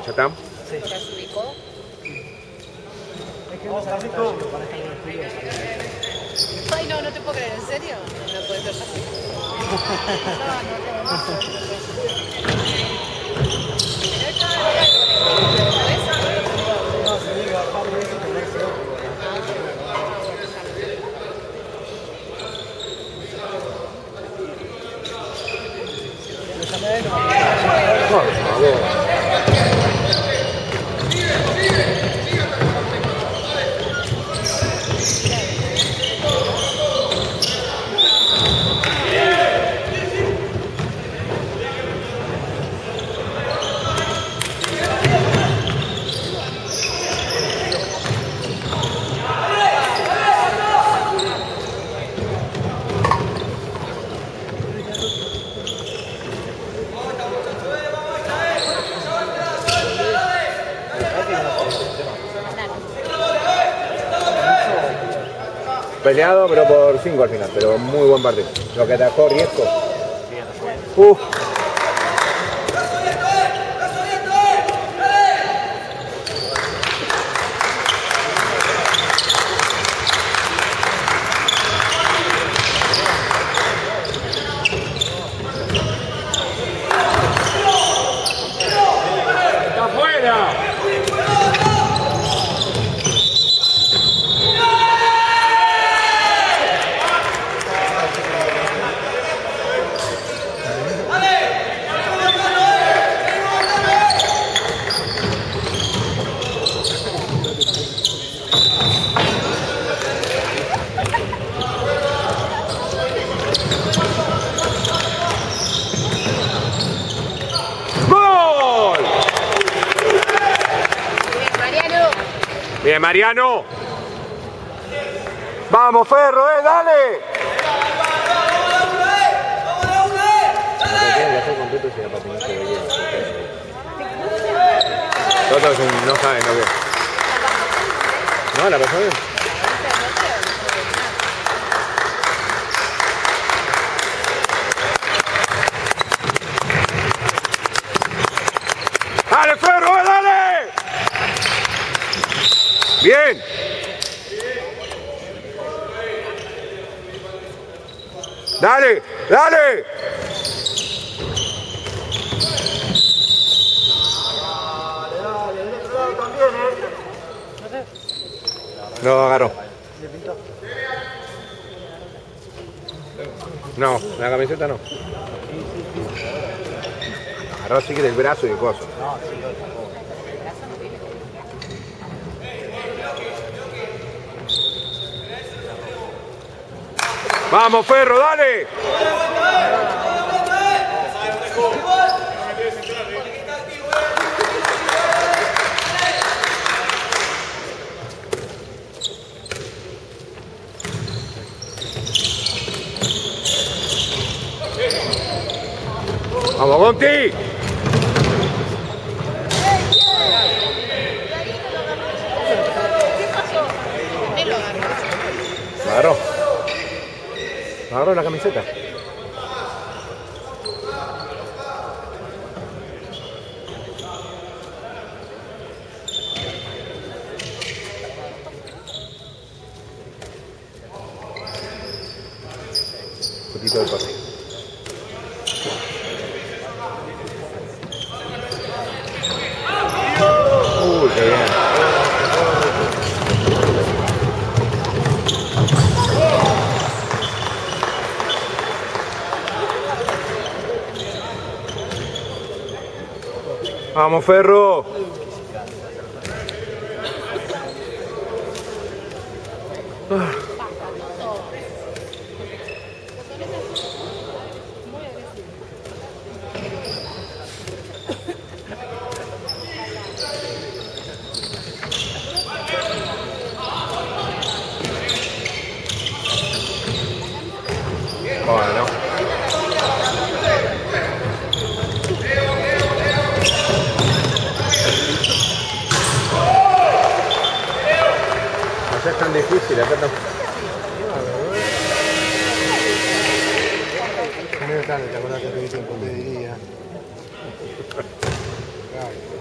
¿Ya está? Sí. ¿Ya se ubicó? Es que no sabes para estar en el estudio. Ay, no, no te puedo creer, ¿en serio? No puede ser así. No, se diga, Pablo, eso te parece otro. Lo llamé a él, no. Por favor. Peleado, pero por 5 al final, pero muy buen partido. Lo que atajó Riesco. ¡Está afuera! Bien, Mariano. Vamos, Ferro, dale. Todos no saben lo que es. No, la pasó bien. ¡Dale, Ferro, dale! ¡Bien! ¡Dale! ¡Dale! No agarró. No, la camiseta no. Agarró sí que del brazo y el coso. ¡Vamos, Ferro, dale! ¡Vamos, Gonti! ¿Lo agarró? Agarró la camiseta. Fotito del pase. Uy, qué bien. Vamos, Ferro. Bueno. No es tan difícil hacerlo. Medio tarde, te acordás que te dije un poco de día. Claro.